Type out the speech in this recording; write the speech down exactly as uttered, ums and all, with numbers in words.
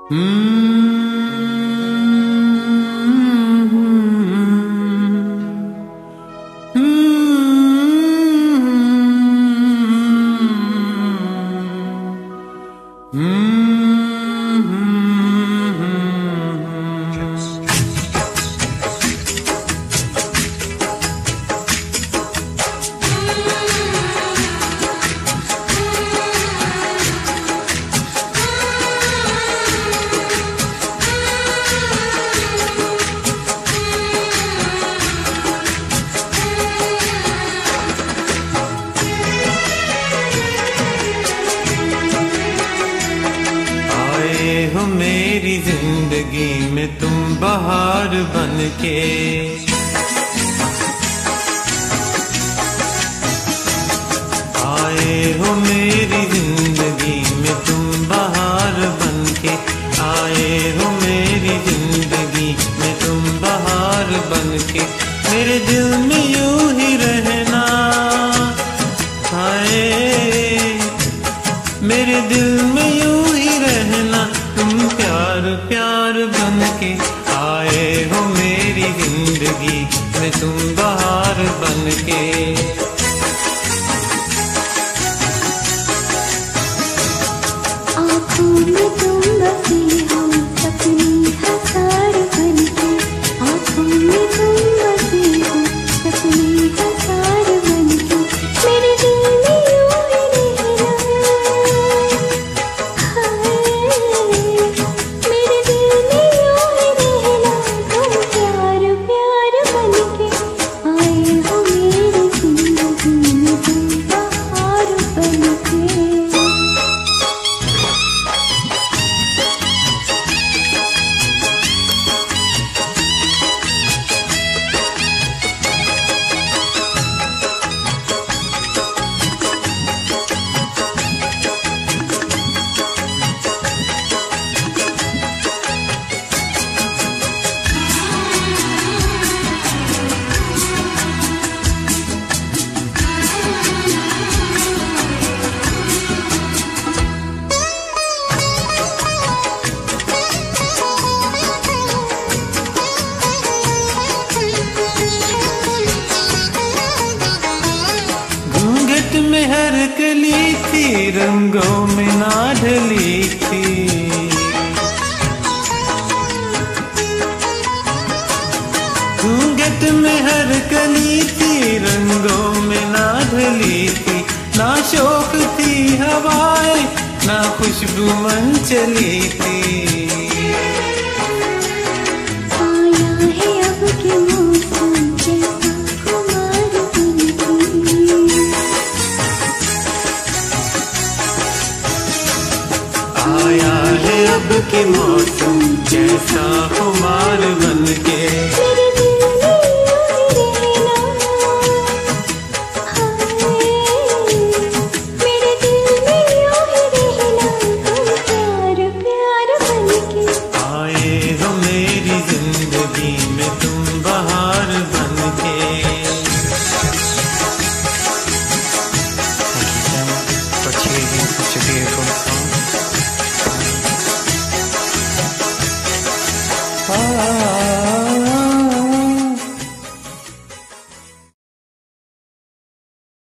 हो मेरी जिंदगी में तुम बहार बनके, आए हो मेरी जिंदगी में तुम बहार बनके, आए हो मेरी जिंदगी में तुम बहार बनके, मेरे दिल में यूं ही रहना, आए मेरे दिल में यूं ही रहना, तुम प्यार प्यार बनके, आए हो मेरी जिंदगी में तुम बहार बनके। आँखों में तुम बसे हो सपने हजार बनके, आँखों में तुम बसे हो सपने हजार बनके, मेरे दिल में यूं ही रहना, मेरे दिल में यूं ही रहना, तुम प्यार प्यार बनके, आए हो मेरी जिंदगी में तुम बहार बनके। में हर कली थी रंगों में ना ढली थी, घूंघट में हर कली थी रंगों में ना ढली थी, ना शौक थी हवाएं ना खुशबू मन चली थी, आया है अब के मौसम जैसा खुमार बनके, आया है अब के मौसम जैसा खुमार बनके, मेरे दिल में यूं ही रहना, मेरे दिल में यूं ही रहना, तुम प्यार प्यार बनके, आए हो मेरी जिंदगी में तुम बहार बनके। Thank you so much for choosing such a beautiful song.